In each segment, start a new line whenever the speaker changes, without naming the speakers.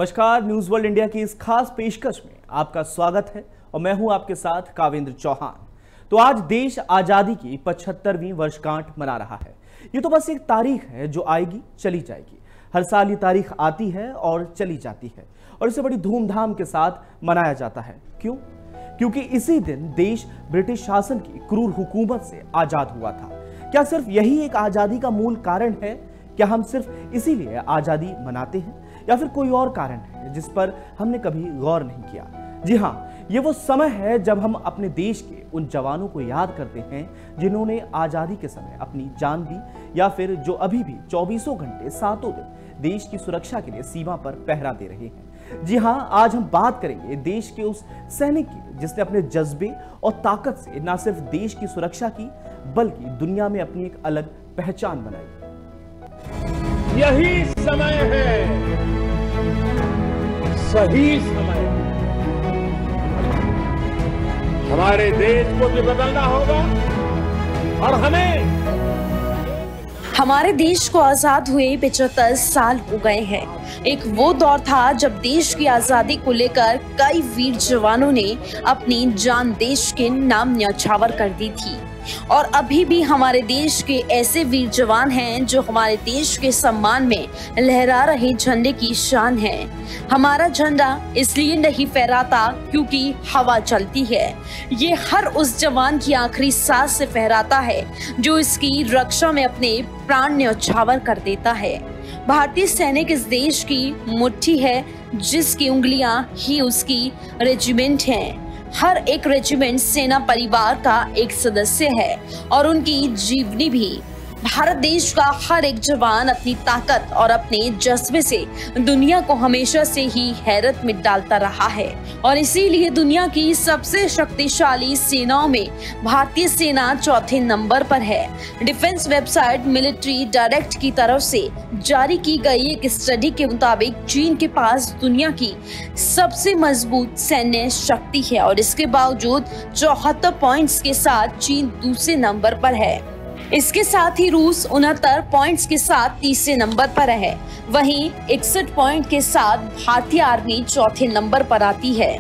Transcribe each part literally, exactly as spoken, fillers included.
नमस्कार, news world India की इस खास पेशकश में आपका स्वागत है और मैं हूं आपके साथ कावेंद्र चौहान। तो आज देश आजादी की पचहत्तरवीं वर्षगांठ मना रहा है। ये तो बस एक तारीख है जो आएगी चली जाएगी। हर साल ये तारीख आती है और चली जाती है और इसे बड़ी धूमधाम के साथ मनाया जाता है। क्यों? क्योंकि इसी दिन देश ब्रिटिश शासन की क्रूर हुकूमत से आजाद हुआ था। क्या सिर्फ यही एक आजादी का मूल कारण है? क्या हम सिर्फ इसीलिए आजादी मनाते हैं या फिर कोई और कारण है जिस पर हमने कभी गौर नहीं किया? जी हाँ, ये वो समय है जब हम अपने देश के उन जवानों को याद करते हैं जिन्होंने आजादी के समय अपनी जान दी या फिर जो अभी भी चौबीसों घंटे सातों दिन देश की सुरक्षा के लिए सीमा पर पहरा दे रहे हैं। जी हाँ, आज हम बात करेंगे देश के उस सैनिक की जिसने अपने जज्बे और ताकत से न सिर्फ देश की सुरक्षा की बल्कि दुनिया में अपनी एक अलग पहचान बनाई।
यही समय है, सही समय है। हमारे देश को भी बदलना होगा और हमें
हमारे देश को आजाद हुए पचहत्तर साल हो गए हैं। एक वो दौर था जब देश की आजादी को लेकर कई वीर जवानों ने अपनी जान देश के नाम न्यौछावर कर दी थी और अभी भी हमारे देश के ऐसे वीर जवान हैं जो हमारे देश के सम्मान में लहरा रहे झंडे की शान है। हमारा झंडा इसलिए नहीं फहराता क्योंकि हवा चलती है, ये हर उस जवान की आखिरी सांस से फहराता है जो इसकी रक्षा में अपने प्राण न्यौछावर कर देता है। भारतीय सैनिक इस देश की मुट्ठी है जिसकी उंगलियां ही उसकी रेजिमेंट हैं। हर एक रेजिमेंट सेना परिवार का एक सदस्य है और उनकी जीवनी भी। भारत देश का हर एक जवान अपनी ताकत और अपने जज्बे से दुनिया को हमेशा से ही हैरत में डालता रहा है और इसीलिए दुनिया की सबसे शक्तिशाली सेनाओं में भारतीय सेना चौथे नंबर पर है। डिफेंस वेबसाइट मिलिट्री डायरेक्ट की तरफ से जारी की गई एक स्टडी के मुताबिक चीन के पास दुनिया की सबसे मजबूत सैन्य शक्ति है और इसके बावजूद चौहत्तर पॉइंट्स के साथ चीन दूसरे नंबर पर है। इसके साथ ही रूस उनहत्तर पॉइंट्स के साथ तीसरे नंबर पर है। वहीं इकसठ पॉइंट के साथ भारतीय आर्मी चौथे नंबर पर आती है।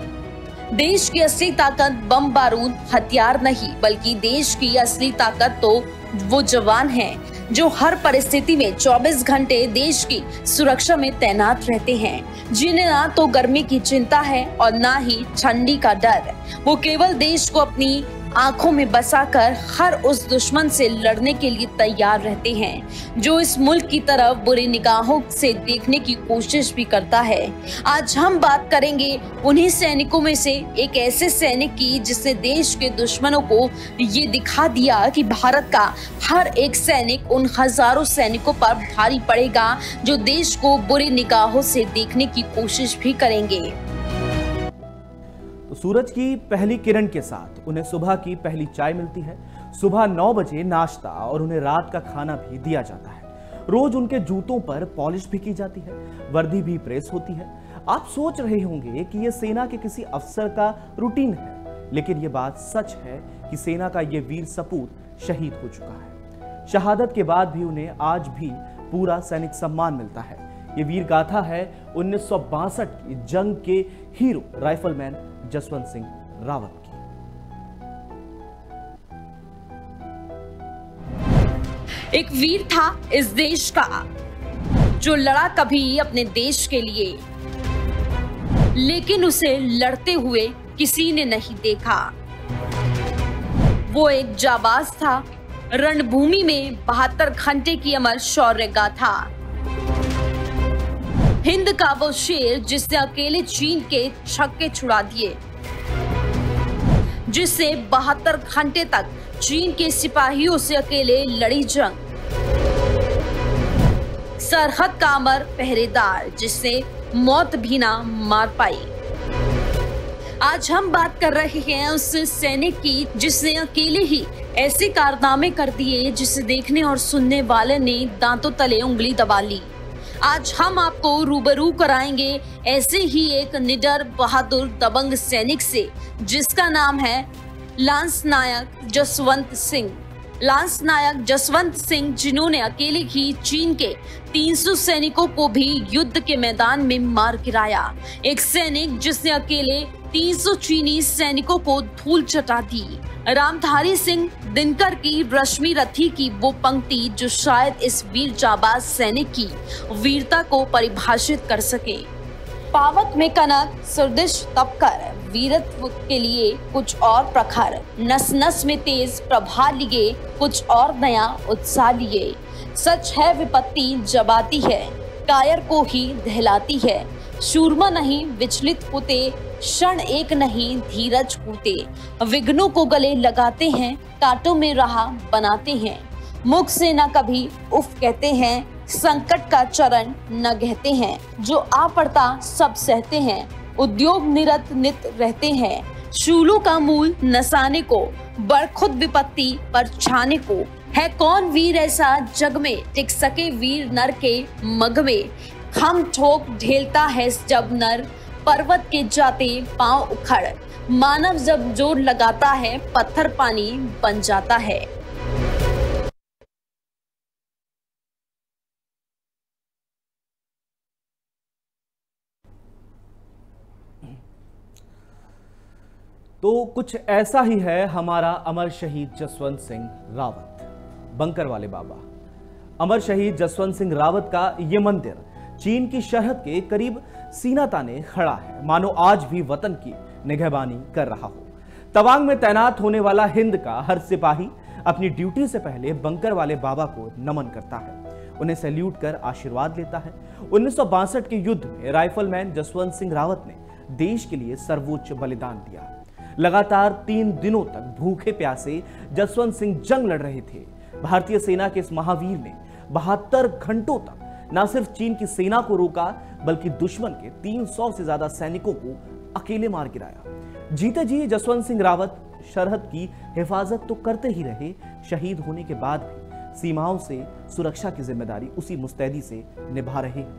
देश की असली ताकत बम बारूद हथियार नहीं बल्कि देश की असली ताकत तो वो जवान हैं जो हर परिस्थिति में चौबीस घंटे देश की सुरक्षा में तैनात रहते हैं, जिन्हें ना तो गर्मी की चिंता है और ना ही ठंडी का डर। वो केवल देश को अपनी आंखों में बसाकर हर उस दुश्मन से लड़ने के लिए तैयार रहते हैं जो इस मुल्क की तरफ बुरी निगाहों से देखने की कोशिश भी करता है। आज हम बात करेंगे उन्हीं सैनिकों में से एक ऐसे सैनिक की जिसने देश के दुश्मनों को ये दिखा दिया कि भारत का हर एक सैनिक उन हजारों सैनिकों पर भारी पड़ेगा जो देश को बुरी निगाहों से देखने की कोशिश भी करेंगे।
तो सूरज की पहली किरण के साथ उन्हें सुबह की पहली चाय मिलती है, सुबह नौ बजे नाश्ता और उन्हें रात का खाना भी दिया जाता है। रोज उनके जूतों पर पॉलिश भी की जाती है, वर्दी भी प्रेस होती है। आप सोच रहे होंगे कि यह सेना के किसी अफसर का रूटीन है, लेकिन यह बात सच है कि सेना का यह वीर सपूत शहीद हो चुका है। शहादत के बाद भी उन्हें आज भी पूरा सैनिक सम्मान मिलता है। ये वीर गाथा है उन्नीस सौ बासठ की जंग के हीरो राइफलमैन जसवंत सिंह रावत की।
एक वीर था इस देश का जो लड़ा कभी अपने देश के लिए, लेकिन उसे लड़ते हुए किसी ने नहीं देखा। वो एक जाबाज था, रणभूमि में बहत्तर घंटे की अमर शौर्य गाथा। हिंद का वो शेर जिसने अकेले चीन के छक्के छुड़ा दिए, जिससे बहत्तर घंटे तक चीन के सिपाहियों से अकेले लड़ी जंग। सरहद का अमर पहरेदार जिसने मौत भी ना मार पाई। आज हम बात कर रहे हैं उस सैनिक की जिसने अकेले ही ऐसे कारनामे कर दिए जिसे देखने और सुनने वाले ने दांतों तले उंगली दबा ली। आज हम आपको रूबरू कराएंगे ऐसे ही एक निडर बहादुर दबंग सैनिक से जिसका नाम है लांस नायक जसवंत सिंह। लांस नायक जसवंत सिंह, जिन्होंने अकेले ही चीन के तीन सौ सैनिकों को भी युद्ध के मैदान में मार गिराया। एक सैनिक जिसने अकेले तीन सौ चीनी सैनिकों को धूल चटा दी। रामधारी सिंह दिनकर की रश्मि रथी की वो पंक्ति जो शायद इस वीर जाबाज सैनिक की वीरता को परिभाषित कर सके। पावक में कनक सुरदिश तपकर, वीरत्व के लिए कुछ और प्रखर, नस नस में तेज प्रभा लिए, कुछ और नया उत्साह लिए। सच है विपत्ति जब आती है, कायर को ही दहलाती है। शूरमा नहीं विचलित होते, क्षण एक नहीं धीरज होते। विघ्नों को गले लगाते हैं, कांटों में राह बनाते हैं। मुख से न कभी उफ कहते हैं, संकट का चरण न कहते हैं। जो आ पड़ता सब सहते हैं, उद्योग निरत नित रहते हैं। शूलों का मूल नसाने को, बरखुद विपत्ति पर छाने को। है कौन वीर ऐसा जग में, टिक सके वीर नर के मग में। खम ठोक ढेलता है जब नर, पर्वत के जाते पांव उखड़। मानव जब जोर लगाता है, पत्थर पानी बन जाता है।
तो कुछ ऐसा ही है हमारा अमर शहीद जसवंत सिंह रावत, बंकर वाले बाबा। अमर शहीद जसवंत सिंह रावत का ये मंदिर चीन की सरहद के करीब सीना ताने खड़ा है, मानो आज भी वतन की निगहबानी कर रहा हो। तवांग में तैनात होने वाला हिंद का हर सिपाही अपनी ड्यूटी से पहले बंकर वाले बाबा को नमन करता है, उन्हें सैल्यूट कर आशीर्वाद लेता है। उन्नीस सौ बासठ के युद्ध में राइफलमैन जसवंत सिंह रावत ने देश के लिए सर्वोच्च बलिदान दिया। लगातार तीन दिनों तक भूखे प्यासे जसवंत सिंह जंग लड़ रहे थे। भारतीय सेना के इस महावीर ने बहत्तर घंटों तक न सिर्फ चीन की सेना को रोका, बल्कि दुश्मन के तीन सौ से ज्यादा सैनिकों को अकेले मार गिराया। जीते जी जसवंत सिंह रावत सरहद की हिफाजत तो करते ही रहे, शहीद होने के बाद भी सीमाओं से सुरक्षा की जिम्मेदारी उसी मुस्तैदी से निभा रहे हैं।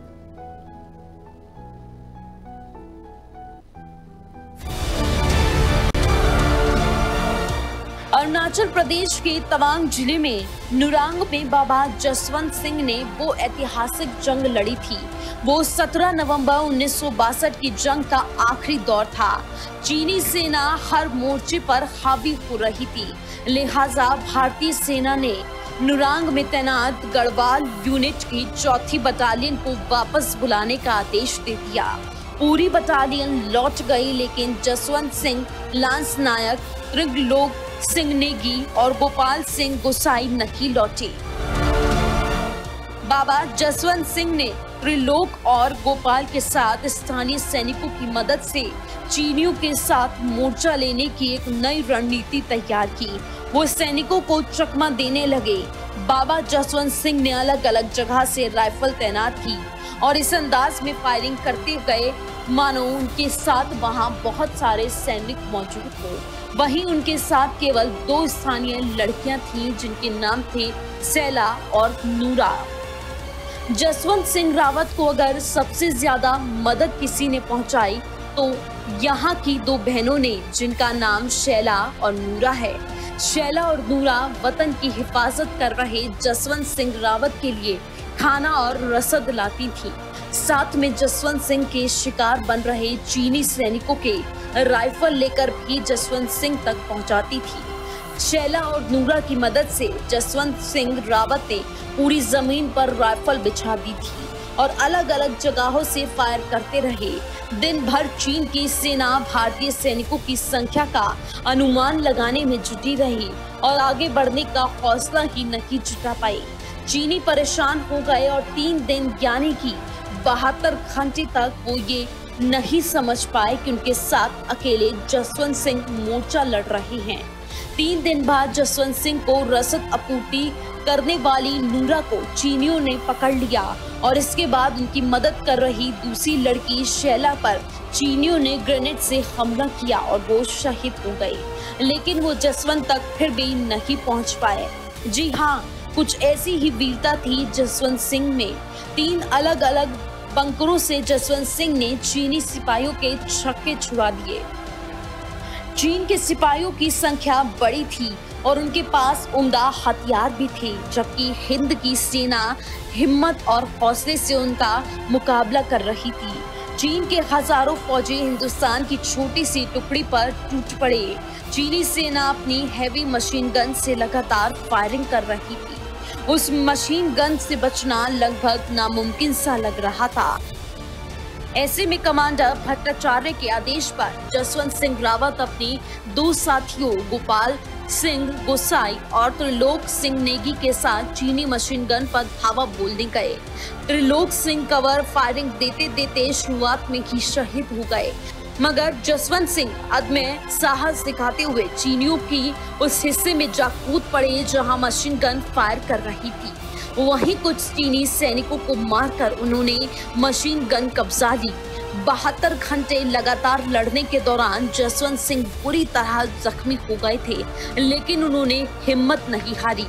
अरुणाचल प्रदेश के तवांग जिले में नुरांग में बाबा जसवंत सिंह ने वो ऐतिहासिक जंग लड़ी थी। वो सत्रह नवंबर उन्नीस सौ बासठ की जंग का आखिरी दौर था। चीनी सेना हर मोर्चे पर हावी हो रही थी, लिहाजा भारतीय सेना ने नुरांग में तैनात गढ़वाल यूनिट की चौथी बटालियन को वापस बुलाने का आदेश दे दिया। पूरी बटालियन लौट गई, लेकिन जसवंत सिंह, लांस नायक, त्रिलोक सिंह नेगी और गोपाल सिंह गोसाई नहीं लौटे। बाबा जसवंत सिंह ने त्रिलोक और गोपाल के साथ स्थानीय सैनिकों की मदद से चीनियों के साथ मोर्चा लेने की एक नई रणनीति तैयार की। वो सैनिकों को चकमा देने लगे। बाबा जसवंत सिंह ने अलग अलग जगह से राइफल तैनात की और इस अंदाज में फायरिंग करते गए मानो उनके साथ वहां बहुत सारे सैनिक मौजूद हो। वहीं उनके साथ केवल दो स्थानीय लड़कियां थीं, जिनके नाम थे सैला और नूरा। जसवंत सिंह रावत को अगर सबसे ज्यादा मदद किसी ने पहुंचाई तो यहाँ की दो बहनों ने, जिनका नाम शैला और नूरा है। शैला और नूरा वतन की हिफाजत कर रहे जसवंत सिंह रावत के लिए खाना और रसद लाती थी। साथ में जसवंत सिंह के शिकार बन रहे चीनी सैनिकों के राइफल लेकर भी जसवंत सिंह तक पहुंचाती थी। शैला और नूरा की मदद से जसवंत सिंह रावत ने पूरी जमीन पर राइफल बिछा दी थी और अलग अलग जगहों से फायर करते रहे। दिन भर चीन की सेना भारतीय सैनिकों की संख्या का अनुमान लगाने में जुटी रही और आगे बढ़ने का हौसला ही नहीं जुटा पाई। चीनी परेशान हो गए और तीन दिन यानी कि बहत्तर घंटे तक वो ये नहीं समझ पाए कि उनके साथ अकेले जसवंत सिंह मोर्चा लड़ रहे हैं। तीन दिन बाद जसवंत सिंह को रसद आपूर्ति करने वाली नूरा को चीनियों ने पकड़ लिया और इसके बाद उनकी मदद कर रही दूसरी लड़की शैला पर चीनियों ने ग्रेनेड से हमला किया और वो शहीद हो गई। लेकिन वो जसवंत तक फिर भी नहीं पहुंच पाए। जी हाँ, कुछ ऐसी ही वीरता थी जसवंत सिंह में। तीन अलग अलग बंकरों से जसवंत सिंह ने चीनी सिपाहियों के छक्के छुड़ा दिए। चीन के सिपाहियों की संख्या बड़ी थी, और उनके पास उम्दा हथियार भी थे, जबकि हिंद की सेना हिम्मत और हौसले से उनका मुकाबला कर रही थी। चीन के हजारों फौजी हिंदुस्तान की छोटी सी टुकड़ी पर टूट पड़े। चीनी सेना अपनी हैवी मशीन गन से लगातार फायरिंग कर रही थी। उस मशीन गन से बचना लगभग नामुमकिन सा लग रहा था। ऐसे में कमांडर भट्टाचार्य के आदेश पर जसवंत सिंह रावत अपने दो साथियों गोपाल सिंह गोसाई और त्रिलोक सिंह नेगी के साथ चीनी मशीन गन पर धावा बोलने गए। त्रिलोक सिंह कवर फायरिंग देते देते शुरुआत में ही शहीद हो गए, मगर जसवंत सिंह अदम्य साहस दिखाते हुए चीनियों की उस हिस्से में जा कूद पड़े जहां मशीन गन फायर कर रही थी। वहीं कुछ चीनी सैनिकों को मारकर उन्होंने मशीन गन कब्जा ली। बहत्तर घंटे लगातार लड़ने के दौरान जसवंत सिंह बुरी तरह जख्मी हो गए थे, लेकिन उन्होंने हिम्मत नहीं हारी।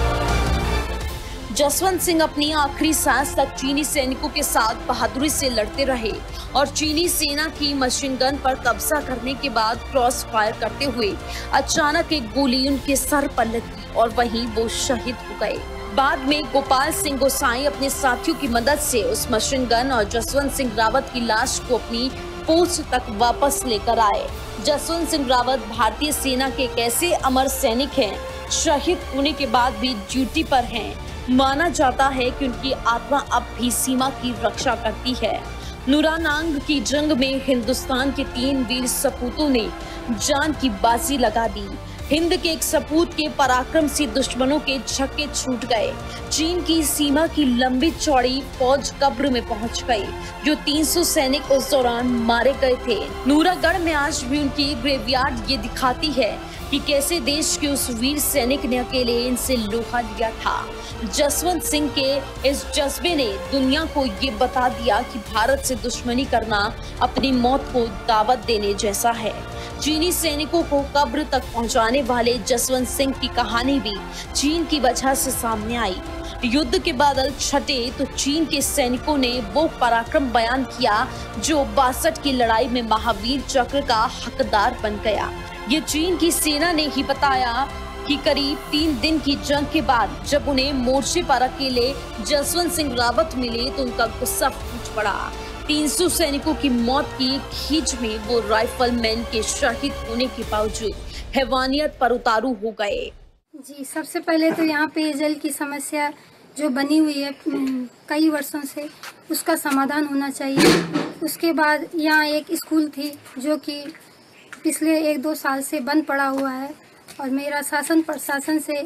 जसवंत सिंह अपनी आखिरी सांस तक चीनी सैनिकों के साथ बहादुरी से लड़ते रहे और चीनी सेना की मशीन गन पर कब्जा करने के बाद क्रॉस फायर करते हुए अचानक एक गोली उनके सर पर लगी और वहीं वो शहीद हो गए। बाद में गोपाल सिंह गोसाई अपने साथियों की मदद से उस मशीन गन और जसवंत सिंह रावत की लाश को अपनी पोस्ट तक वापस लेकर आए। जसवंत सिंह रावत भारतीय सेना के एक ऐसे अमर सैनिक हैं, शहीद होने के बाद भी ड्यूटी पर हैं। माना जाता है कि उनकी आत्मा अब भी सीमा की रक्षा करती है। नुरानांग की जंग में हिंदुस्तान के तीन वीर सपूतों ने जान की बाजी लगा दी। हिंद के एक सपूत के पराक्रम से दुश्मनों के छक्के छूट गए। चीन की सीमा की लंबी चौड़ी फौज कब्र में पहुंच गई, जो तीन सौ सैनिक उस दौरान मारे गए थे। नूरागढ़ में आज भी उनकी ग्रेवयार्ड ये दिखाती है कि कैसे देश के उस वीर सैनिक ने अकेले इनसे लोहा लिया था। जसवंत सिंह के इस जज्बे ने दुनिया को ये बता दिया कि भारत से दुश्मनी करना अपनी मौत को दावत देने जैसा है। चीनी सैनिकों को कब्र तक पहुंचाने वाले जसवंत सिंह की कहानी भी चीन की वजह से सामने आई। युद्ध के बादल छटे तो चीन के सैनिकों ने वो पराक्रम बयान किया जो बासठ की लड़ाई में महावीर चक्र का हकदार बन गया। ये चीन की सेना ने ही बताया कि करीब तीन दिन की जंग के बाद जब उन्हें मोर्चे पर अकेले जसवंत सिंह रावत मिले तो उनका गुस्सा फूट पड़ा। तीन सौ सैनिकों की मौत की खींच में वो राइफलमैन के शहीद होने के बावजूद हैवानियत पर उतारू हो गए।
जी, सबसे पहले तो यहाँ पे जल की समस्या जो बनी हुई है कई वर्षों से, उसका समाधान होना चाहिए। उसके बाद यहाँ एक स्कूल थी जो कि पिछले एक दो साल से बंद पड़ा हुआ है, और मेरा शासन प्रशासन से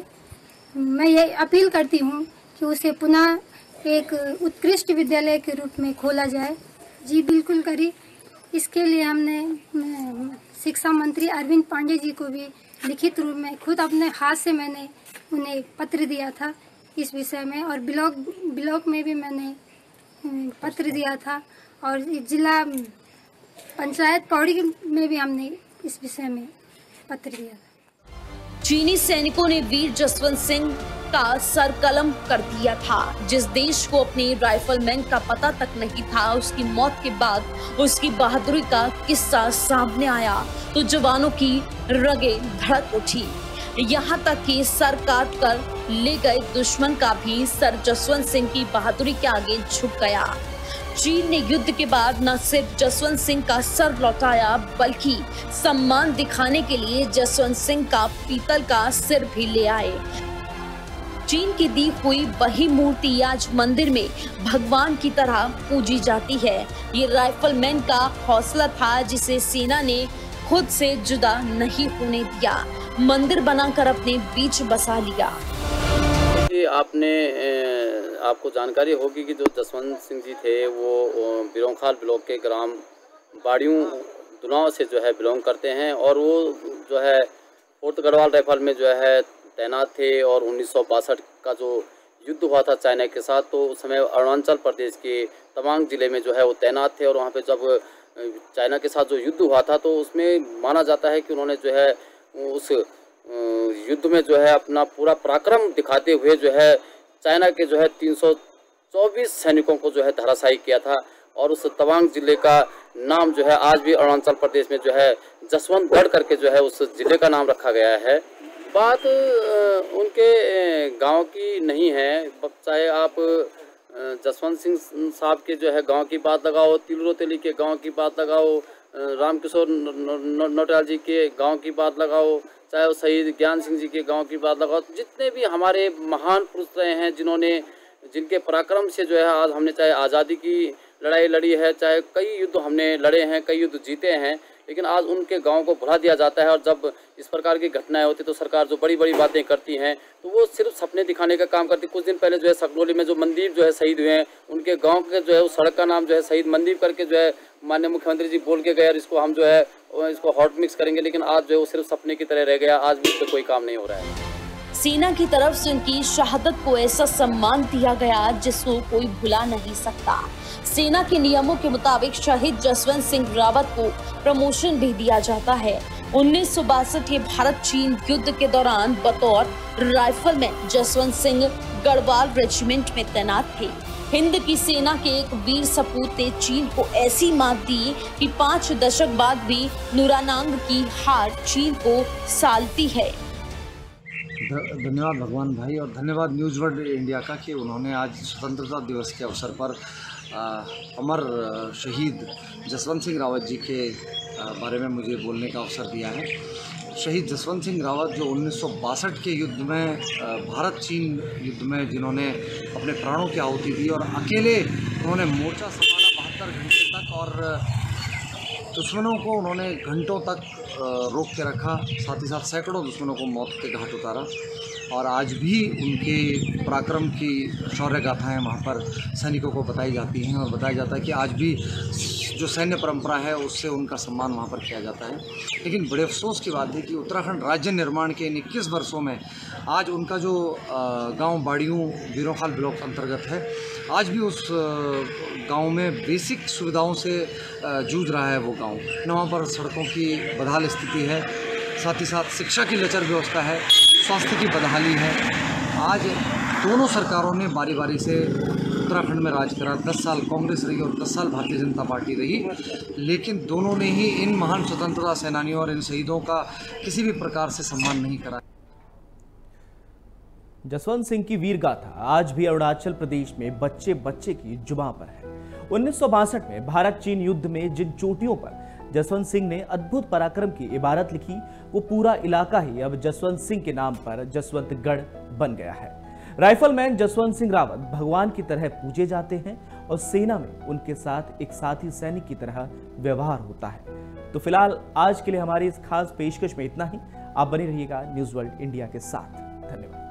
मैं ये अपील करती हूँ कि उसे पुनः एक उत्कृष्ट विद्यालय के रूप में खोला जाए। जी बिल्कुल करी। इसके लिए हमने शिक्षा मंत्री अरविंद पांडे जी को भी लिखित रूप में खुद अपने हाथ से मैंने उन्हें पत्र दिया था इस विषय में, और ब्लॉक ब्लॉक में भी मैंने पत्र दिया था, और जिला पंचायत पौड़ी में भी हमने इस विषय में पत्र दिया था।
चीनी सैनिकों ने वीर जसवंत सिंह का सर कलम कर दिया था। जिस देश को अपने राइफलमैन का पता तक नहीं था, उसकी मौत के बाद उसकी बहादुरी का किस्सा सामने आया तो जवानों की रगे धड़क उठी। यहाँ तक कि सर काट कर ले गए दुश्मन का भी सर जसवंत सिंह की बहादुरी के आगे झुक गया। चीन ने युद्ध के बाद न सिर्फ जसवंत सिंह का सर लौटाया, बल्कि सम्मान दिखाने के लिए जसवंत सिंह का पीतल का सिर भी ले आए। चीन की दी हुई वही मूर्ति आज मंदिर में भगवान की तरह पूजी जाती है। ये राइफलमैन का हौसला था जिसे सेना ने खुद से जुदा नहीं होने दिया, मंदिर बनाकर अपने बीच बसा लिया।
आपने आपको जानकारी होगी कि जो जसवंत सिंह जी थे वो बिरोंखाल ब्लॉक के ग्राम बाड़ियों दुनाव से जो है बिलोंग करते हैं, और वो जो है फोर्थ गढ़वाल राइफल में जो है तैनात थे। और उन्नीस सौ बासठ का जो युद्ध हुआ था चाइना के साथ, तो उस समय अरुणाचल प्रदेश के तवांग जिले में जो है वो तैनात थे। और वहाँ पे जब चाइना के साथ जो युद्ध हुआ था तो उसमें माना जाता है कि उन्होंने जो है उस युद्ध में जो है अपना पूरा पराक्रम दिखाते हुए जो है चाइना के जो है तीन सौ चौबीस सैनिकों को जो है धराशायी किया था। और उस तवांग जिले का नाम जो है आज भी अरुणाचल प्रदेश में जो है जसवंतगढ़ करके जो है उस जिले का नाम रखा गया है। बात उनके गांव की नहीं है, चाहे आप जसवंत सिंह साहब के जो है गांव की बात लगाओ, तिलरो तेली के गांव की बात लगाओ, रामकिशोर नौटियाल जी के गांव की बात लगाओ, चाहे वो शहीद ज्ञान सिंह जी के गांव की बात लगाओ, जितने भी हमारे महान पुरुष रहे हैं जिन्होंने जिनके पराक्रम से जो है आज हमने चाहे आज़ादी की लड़ाई लड़ी है, चाहे कई युद्ध हमने लड़े हैं, कई युद्ध जीते हैं, लेकिन आज उनके गांव को भुला दिया जाता है। और जब इस प्रकार की घटनाएं होती तो सरकार जो बड़ी बड़ी बातें करती हैं तो वो सिर्फ सपने दिखाने का काम करती। कुछ दिन पहले जो है सकनौली में जो मनदीप जो है शहीद हुए हैं, उनके गांव के जो है उस सड़क का नाम जो है शहीद मनदीप करके जो है माननीय मुख्यमंत्री जी बोल के गए और इसको हम जो है इसको हॉट मिक्स करेंगे, लेकिन आज जो है वो सिर्फ सपने की तरह रह गया। आज भी इस पर कोई काम नहीं हो रहा है।
सेना की तरफ से उनकी शहादत को ऐसा सम्मान दिया गया जिसको कोई भुला नहीं सकता। सेना के नियमों के मुताबिक शहीद जसवंत सिंह रावत को प्रमोशन भी दिया जाता है। उन्नीस सौ बासठ के भारत चीन युद्ध के दौरान बतौर राइफलमैन जसवंत सिंह गढ़वाल रेजिमेंट में तैनात थे। हिंद की सेना के एक वीर सपूत ने चीन को ऐसी मात दी कि पांच दशक बाद भी नुरानांग की हार चीन को सालती है।
धन्यवाद भगवान भाई और धन्यवाद न्यूज़ वर्ल्ड इंडिया का कि उन्होंने आज स्वतंत्रता दिवस के अवसर पर आ, अमर शहीद जसवंत सिंह रावत जी के आ, बारे में मुझे बोलने का अवसर दिया है। शहीद जसवंत सिंह रावत जो उन्नीस सौ बासठ के युद्ध में भारत चीन युद्ध में जिन्होंने अपने प्राणों की आहुति दी और अकेले उन्होंने मोर्चा संभाला बहत्तर घंटे तक और दुश्मनों को उन्होंने घंटों तक रोक के रखा, साथ ही साथ सैकड़ों दुश्मनों को मौत के घाट उतारा। और आज भी उनके पराक्रम की शौर्य गाथाएँ वहाँ पर सैनिकों को बताई जाती हैं और बताया जाता है कि आज भी जो सैन्य परंपरा है उससे उनका सम्मान वहाँ पर किया जाता है। लेकिन बड़े अफसोस की बात है कि उत्तराखंड राज्य निर्माण के इन इक्कीस वर्षों में आज उनका जो गांव बाड़ियों बीरोंखाल ब्लॉक अंतर्गत है, आज भी उस गांव में बेसिक सुविधाओं से जूझ रहा है वो गांव। न वहाँ पर सड़कों की बदहाल स्थिति है, साथ ही साथ शिक्षा की लचर व्यवस्था है, स्वास्थ्य की बदहाली है। आज दोनों सरकारों ने बारी बारी से उत्तराखंड में राज करा, दस साल कांग्रेस रही और दस साल भारतीय जनता पार्टी रही, लेकिन दोनों ने ही इन महान स्वतंत्रता सेनानियों और इन शहीदों का किसी भी प्रकार से सम्मान नहीं करा।
जसवंत सिंह की वीर गाथा आज भी अरुणाचल प्रदेश में बच्चे बच्चे की जुबां पर है। उन्नीस सौ बासठ में भारत चीन युद्ध में जिन चोटियों पर जसवंत सिंह ने अद्भुत पराक्रम की इबारत लिखी, वो पूरा इलाका ही अब जसवंत सिंह के नाम पर जसवंतगढ़ बन गया है। राइफलमैन जसवंत सिंह रावत भगवान की तरह पूजे जाते हैं और सेना में उनके साथ एक साथी सैनिक की तरह व्यवहार होता है। तो फिलहाल आज के लिए हमारी इस खास पेशकश में इतना ही। आप बने रहिएगा न्यूज़ वर्ल्ड इंडिया के साथ। धन्यवाद।